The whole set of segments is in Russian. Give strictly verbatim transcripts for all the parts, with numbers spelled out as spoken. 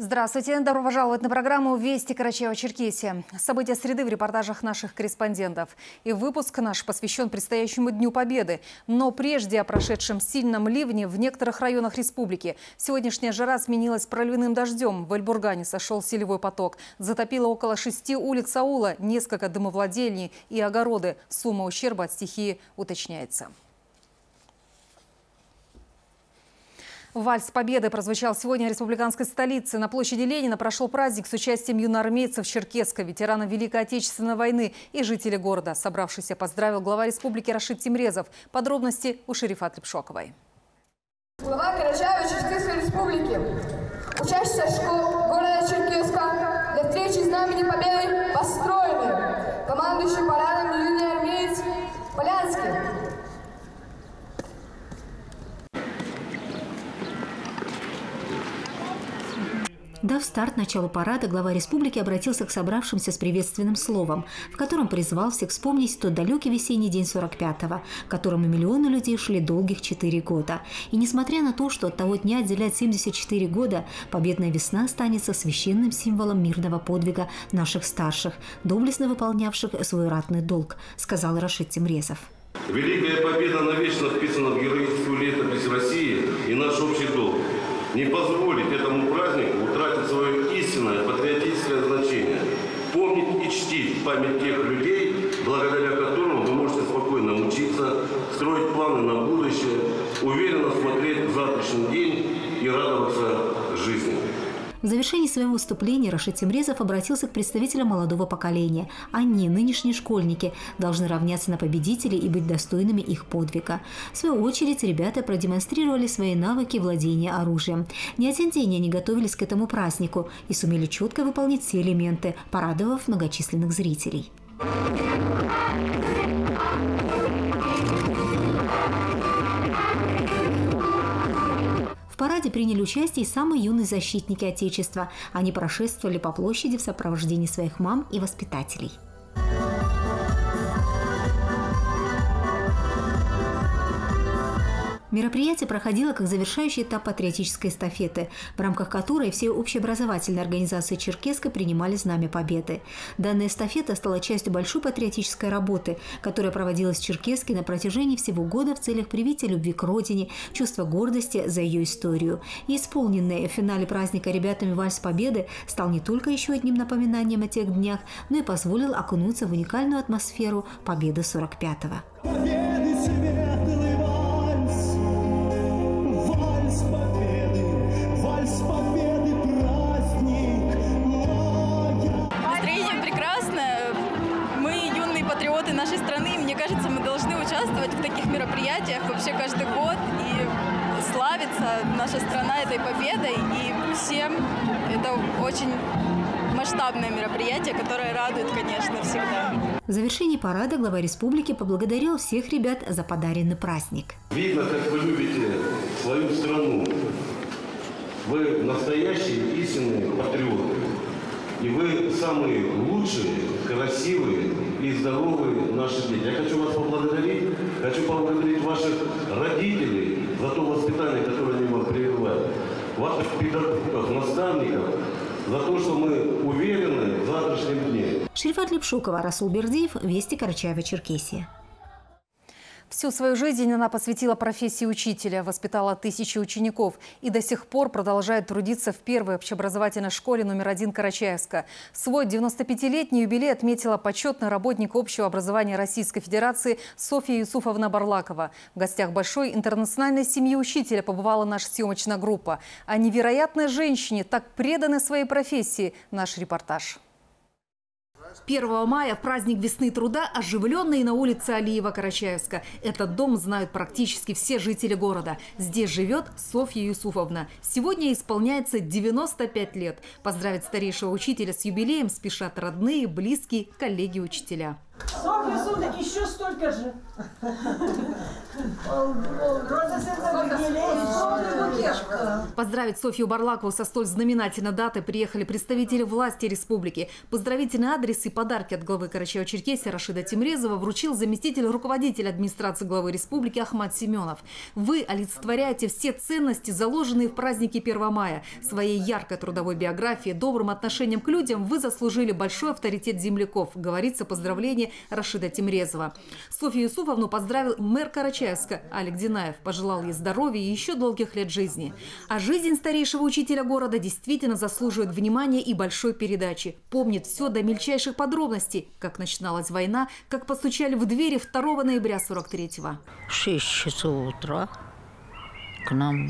Здравствуйте. Добро пожаловать на программу «Вести Карачаево-Черкесия». События среды в репортажах наших корреспондентов. И выпуск наш посвящен предстоящему Дню Победы. Но прежде о прошедшем сильном ливне в некоторых районах республики. Сегодняшняя жара сменилась проливным дождем. В Эльбургане сошел селевой поток. Затопило около шести улиц аула, несколько домовладений и огороды. Сумма ущерба от стихии уточняется. Вальс Победы прозвучал сегодня в республиканской столице. На площади Ленина прошел праздник с участием юноармейцев Черкеска, ветеранов Великой Отечественной войны и жителей города. Собравшийся поздравил глава республики Рашид Тимрезов. Подробности у Шерифат Лепшоковой. Глава Карачаево-Черкесской республики, учащийся школ города Черкеска, для встречи Знамени Победы построены. Командующий парадом юноармеец Полянский. Дав старт началу парада, глава республики обратился к собравшимся с приветственным словом, в котором призвал всех вспомнить тот далекий весенний день сорок пятого, к которому миллионы людей шли долгих четыре года. И несмотря на то, что от того дня отделяет семьдесят четыре года, победная весна останется священным символом мирного подвига наших старших, доблестно выполнявших свой ратный долг, сказал Рашид Тимрезов. Великая победа навечно вписана в героическую летопись России и наш общий долг. Не позволить этому празднику утратить свое истинное патриотическое значение. Помнить и чтить память тех людей, благодаря которым вы можете спокойно учиться, строить планы на будущее, уверенно смотреть в завтрашний день и радоваться жизни. В завершении своего выступления Рашид Тимрезов обратился к представителям молодого поколения. Они, нынешние школьники, должны равняться на победителей и быть достойными их подвига. В свою очередь, ребята продемонстрировали свои навыки владения оружием. Не один день они готовились к этому празднику и сумели четко выполнить все элементы, порадовав многочисленных зрителей. В параде приняли участие и самые юные защитники Отечества. Они прошествовали по площади в сопровождении своих мам и воспитателей. Мероприятие проходило как завершающий этап патриотической эстафеты, в рамках которой все общеобразовательные организации Черкеска принимали Знамя Победы. Данная эстафета стала частью большой патриотической работы, которая проводилась в Черкеске на протяжении всего года в целях привития любви к родине, чувства гордости за ее историю. И исполненный в финале праздника ребятами Вальс Победы стал не только еще одним напоминанием о тех днях, но и позволил окунуться в уникальную атмосферу Победы сорок пятого. Нашей страны, мне кажется, мы должны участвовать в таких мероприятиях вообще каждый год и славится наша страна этой победой, и всем это очень масштабное мероприятие, которое радует, конечно, всегда. В завершении парада глава республики поблагодарил всех ребят за подаренный праздник. Видно, как вы любите свою страну. Вы настоящие истинные патриоты. И вы самые лучшие, красивые и здоровые наши дети. Я хочу вас поблагодарить, хочу поблагодарить ваших родителей за то воспитание, которое они вам прививают, ваших педагогов, наставников, за то, что мы уверены в завтрашнем дне. Шерифат Лепшокова, Расул Бердиев, Вести Карачаево-Черкесия. Всю свою жизнь она посвятила профессии учителя, воспитала тысячи учеников и до сих пор продолжает трудиться в первой общеобразовательной школе номер один Карачаевска. Свой девяностопятилетний юбилей отметила почетный работник общего образования Российской Федерации Софья Юсуфовна Барлакова. В гостях большой интернациональной семьи учителя побывала наша съемочная группа. О невероятной женщине, так преданной своей профессии, наш репортаж. первого мая, в праздник весны труда, оживленный на улице Алиева Карачаевска. Этот дом знают практически все жители города. Здесь живет Софья Юсуфовна. Сегодня исполняется девяносто пять лет. Поздравить старейшего учителя с юбилеем спешат родные, близкие, коллеги-учителя. Софья Юсуфовна, еще столько же. Поздравить Софью Барлакову со столь знаменательной датой приехали представители власти республики. Поздравительный адрес и подарки от главы Карачаево-Черкесии Рашида Тимрезова вручил заместитель руководителя администрации главы республики Ахмат Семенов. Вы олицетворяете все ценности, заложенные в празднике первого мая. Своей яркой трудовой биографией, добрым отношением к людям вы заслужили большой авторитет земляков, говорится в поздравлении Рашида Тимрезова. Софью Юсуфовну поздравил мэр Карачаевска Алик Динаев, пожелал ей здоровья и еще долгих лет жизни. А жизнь старейшего учителя города действительно заслуживает внимания и большой передачи. Помнит все до мельчайших подробностей, как начиналась война, как постучали в двери второго ноября сорок третьего. В шесть часов утра к нам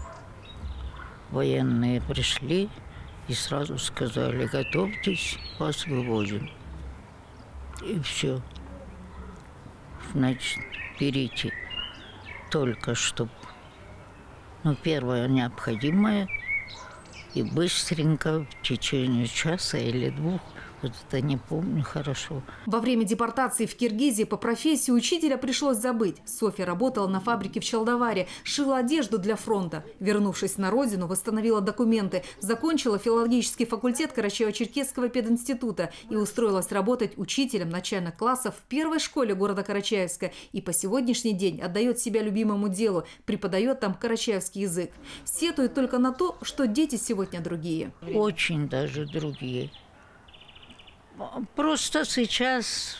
военные пришли и сразу сказали: готовьтесь, вас вывозим. И все. Значит, берите только чтобы, ну, первое необходимое, и быстренько в течение часа или двух, вот это не помню хорошо. Во время депортации в Киргизии по профессии учителя пришлось забыть. Софья работала на фабрике в Чалдаваре, шила одежду для фронта. Вернувшись на родину, восстановила документы, закончила филологический факультет Карачаево-Черкесского пединститута и устроилась работать учителем начальных классов в первой школе города Карачаевска. И по сегодняшний день отдает себя любимому делу, преподает там карачаевский язык. Сетует только на то, что дети сегодня другие. Очень даже другие. Просто сейчас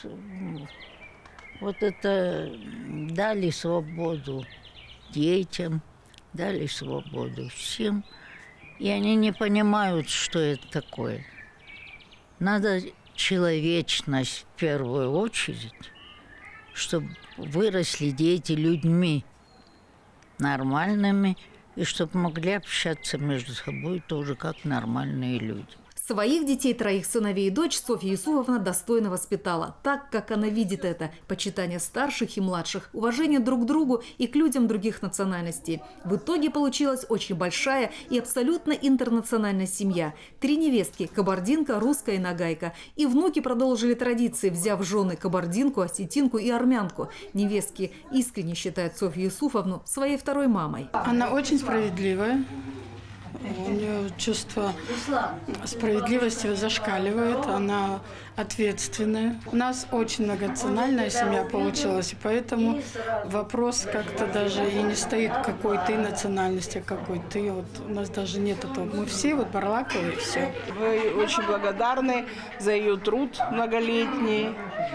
вот это дали свободу детям, дали свободу всем, и они не понимают, что это такое. Надо человечность в первую очередь, чтобы выросли дети людьми нормальными, и чтобы могли общаться между собой тоже как нормальные люди. Своих детей, троих сыновей и дочь, Софья Юсуфовна достойно воспитала. Так, как она видит это. Почитание старших и младших, уважение друг к другу и к людям других национальностей. В итоге получилась очень большая и абсолютно интернациональная семья. Три невестки – кабардинка, русская и нагайка. И внуки продолжили традиции, взяв в жены кабардинку, осетинку и армянку. Невестки искренне считают Софью Юсуфовну своей второй мамой. Она очень справедливая. У нее чувство справедливости зашкаливает, она ответственная. У нас очень многонациональная семья получилась, и поэтому вопрос как-то даже и не стоит, какой ты национальности, какой ты. Вот у нас даже нет этого. Мы все вот Барлаковы, и все. Мы очень благодарны за ее труд многолетний.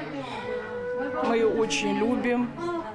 Мы ее очень любим.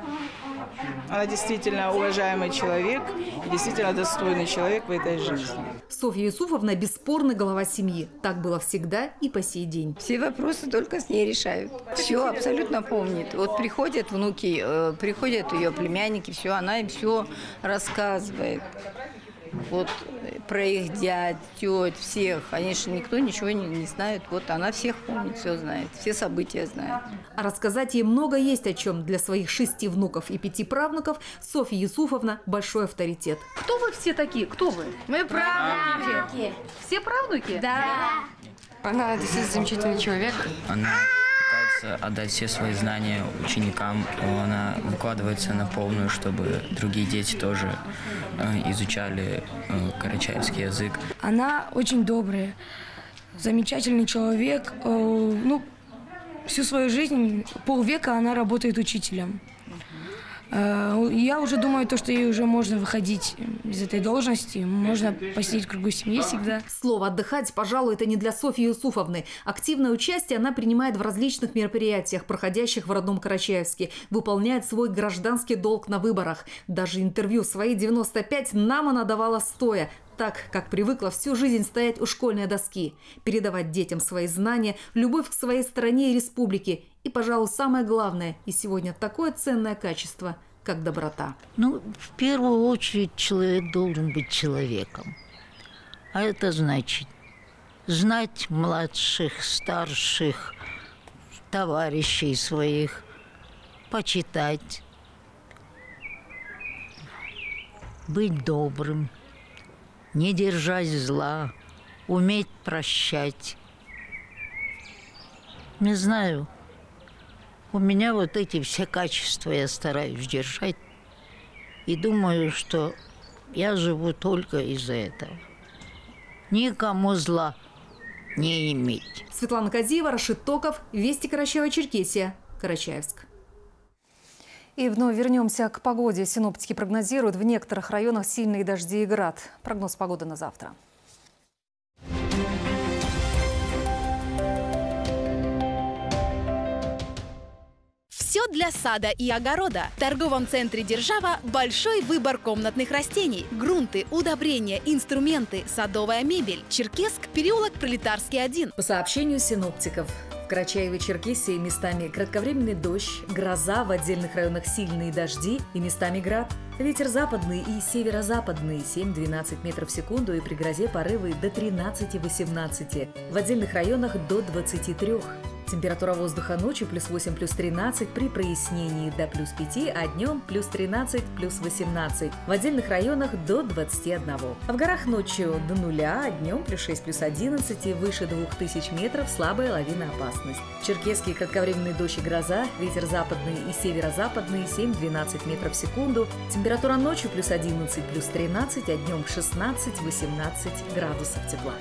Она действительно уважаемый человек, действительно достойный человек в этой жизни. Софья Юсуфовна – бесспорно глава семьи. Так было всегда и по сей день. Все вопросы только с ней решают. Все абсолютно помнит. Вот приходят внуки, э, приходят ее племянники, все, она им все рассказывает. Вот про их дядь, теть, всех. Они же никто ничего не, не знает. Вот она всех помнит, все знает, все события знает. А рассказать ей много есть о чем. Для своих шести внуков и пяти правнуков Софья Юсуфовна – большой авторитет. Кто вы все такие? Кто вы? Мы правнуки. Все правнуки? Да. Она действительно замечательный человек. Она пытается отдать все свои знания ученикам. Она выкладывается на полную, чтобы другие дети тоже э, изучали э, карачаевский язык. Она очень добрая, замечательный человек. Э, ну, всю свою жизнь, полвека она работает учителем. Я уже думаю, то, что ей уже можно выходить из этой должности, можно посидеть в кругу семьи всегда. Слово «отдыхать», пожалуй, это не для Софьи Юсуфовны. Активное участие она принимает в различных мероприятиях, проходящих в родном Карачаевске, выполняет свой гражданский долг на выборах. Даже интервью в свои девяносто пять нам она давала стоя, так, как привыкла всю жизнь стоять у школьной доски, передавать детям свои знания, любовь к своей стране и республике. И, пожалуй, самое главное, и сегодня такое ценное качество, как доброта. Ну, в первую очередь, человек должен быть человеком. А это значит знать младших, старших, товарищей своих, почитать, быть добрым, не держать зла, уметь прощать. Не знаю. У меня вот эти все качества я стараюсь держать. И думаю, что я живу только из-за этого. Никому зла не иметь. Светлана Казиева, Рашид Токов, Вести Карачаево-Черкесия, Карачаевск. И вновь вернемся к погоде. Синоптики прогнозируют в некоторых районах сильные дожди и град. Прогноз погоды на завтра. Все для сада и огорода. В торговом центре «Держава» большой выбор комнатных растений, грунты, удобрения, инструменты, садовая мебель. Черкесск, переулок Пролетарский, один. По сообщению синоптиков, в Карачаево-Черкесии местами кратковременный дождь, гроза, в отдельных районах сильные дожди и местами град. Ветер западный и северо-западный семь-двенадцать метров в секунду и при грозе порывы до тринадцати-восемнадцати. В отдельных районах до двадцати трёх. Температура воздуха ночью плюс восемь, плюс тринадцать, при прояснении до плюс пяти, а днем плюс тринадцать, плюс восемнадцать. В отдельных районах до двадцати одного. А в горах ночью до нуля, а днем плюс шесть, плюс одиннадцать и выше двух тысяч метров слабая лавиноопасность. Черкесский кратковременный дождь и гроза, ветер западный и северо-западный семь-двенадцать метров в секунду. Температура ночью плюс одиннадцать, плюс тринадцать, а днем шестнадцать-восемнадцать градусов тепла.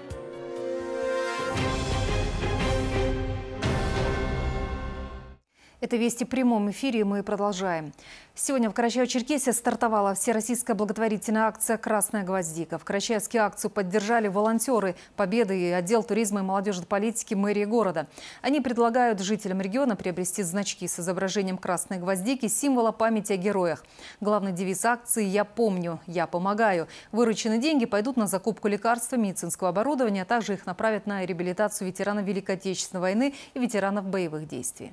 Это «Вести» в прямом эфире, мы продолжаем. Сегодня в Карачаево-Черкесии стартовала всероссийская благотворительная акция «Красная гвоздика». В Карачаевске акцию поддержали волонтеры Победы и отдел туризма и молодежной политики мэрии города. Они предлагают жителям региона приобрести значки с изображением красной гвоздики, символа памяти о героях. Главный девиз акции «Я помню, я помогаю». Вырученные деньги пойдут на закупку лекарств, медицинского оборудования, а также их направят на реабилитацию ветеранов Великой Отечественной войны и ветеранов боевых действий.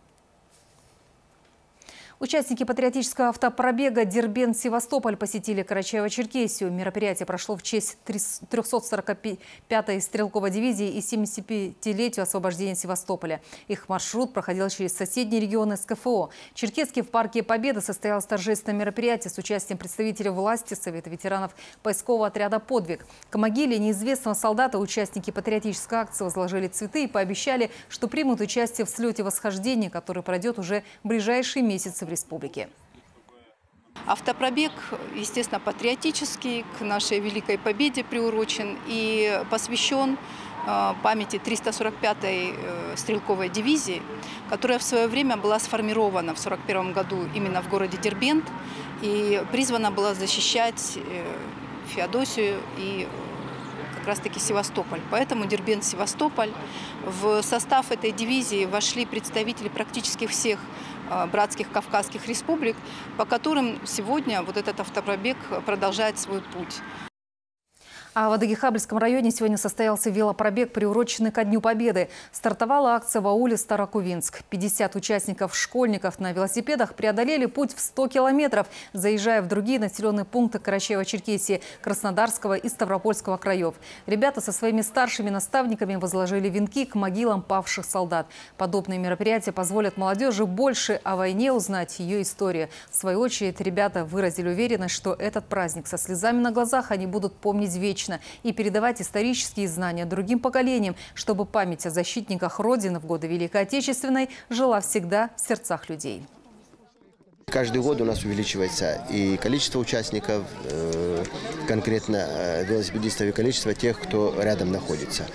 Участники патриотического автопробега «Дербент-Севастополь» посетили Карачаево-Черкесию. Мероприятие прошло в честь трёхсот сорока пятой стрелковой дивизии и семидесятипятилетию освобождения Севастополя. Их маршрут проходил через соседние регионы с ка эф о. В Черкесске в парке Победы состоялось торжественное мероприятие с участием представителей власти, Совета ветеранов поискового отряда «Подвиг». К могиле неизвестного солдата участники патриотической акции возложили цветы и пообещали, что примут участие в слете восхождения, который пройдет уже в ближайшие месяцы в республике. Автопробег, естественно, патриотический, к нашей великой победе приурочен и посвящен памяти триста сорок пятой стрелковой дивизии, которая в свое время была сформирована в сорок первом году именно в городе Дербент и призвана была защищать Феодосию и как раз-таки Севастополь. Поэтому Дербент-Севастополь. В состав этой дивизии вошли представители практически всех братских Кавказских республик, по которым сегодня вот этот автопробег продолжает свой путь. А в Адыгейхабльском районе сегодня состоялся велопробег, приуроченный ко Дню Победы. Стартовала акция в ауле Старокувинск. пятьдесят участников, школьников на велосипедах преодолели путь в сто километров, заезжая в другие населенные пункты Карачаево-Черкесии, Краснодарского и Ставропольского краев. Ребята со своими старшими наставниками возложили венки к могилам павших солдат. Подобные мероприятия позволят молодежи больше о войне узнать, ее историю. В свою очередь, ребята выразили уверенность, что этот праздник со слезами на глазах они будут помнить вечно и передавать исторические знания другим поколениям, чтобы память о защитниках Родины в годы Великой Отечественной жила всегда в сердцах людей. Каждый год у нас увеличивается и количество участников, конкретно велосипедистов, и количество тех, кто рядом находится.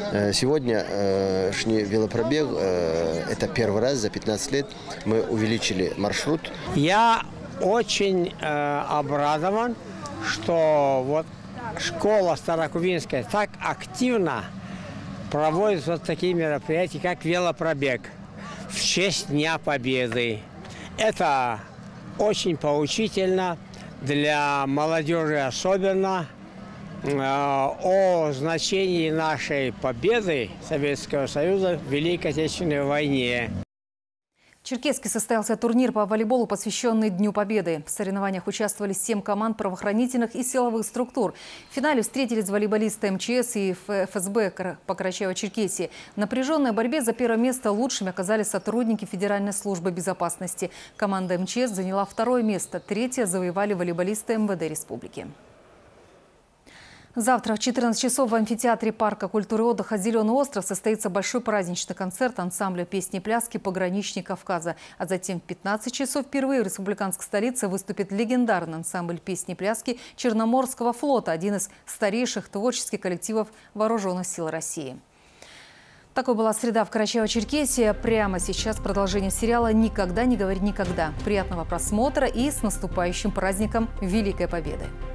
Сегодняшний велопробег – это первый раз за пятнадцать лет мы увеличили маршрут. Я очень обрадован, что вот школа Старокувинская так активно проводит вот такие мероприятия, как велопробег в честь Дня Победы. Это очень поучительно для молодежи особенно э, о значении нашей победы Советского Союза в Великой Отечественной войне. В Черкесске состоялся турнир по волейболу, посвященный Дню Победы. В соревнованиях участвовали семь команд правоохранительных и силовых структур. В финале встретились волейболисты эм че эс и эф эс бэ по Карачаево-Черкесии. В напряженной борьбе за первое место лучшими оказались сотрудники Федеральной службы безопасности. Команда эм че эс заняла второе место. Третье завоевали волейболисты эм вэ дэ республики. Завтра в четырнадцать часов в амфитеатре парка культуры и отдыха «Зеленый остров» состоится большой праздничный концерт ансамбля песни и пляски «Пограничник Кавказа». А затем в пятнадцать часов впервые в республиканской столице выступит легендарный ансамбль песни и пляски Черноморского флота, один из старейших творческих коллективов Вооруженных сил России. Такой была среда в Карачаево-Черкесии. Прямо сейчас продолжение сериала «Никогда не говори никогда». Приятного просмотра и с наступающим праздником Великой Победы!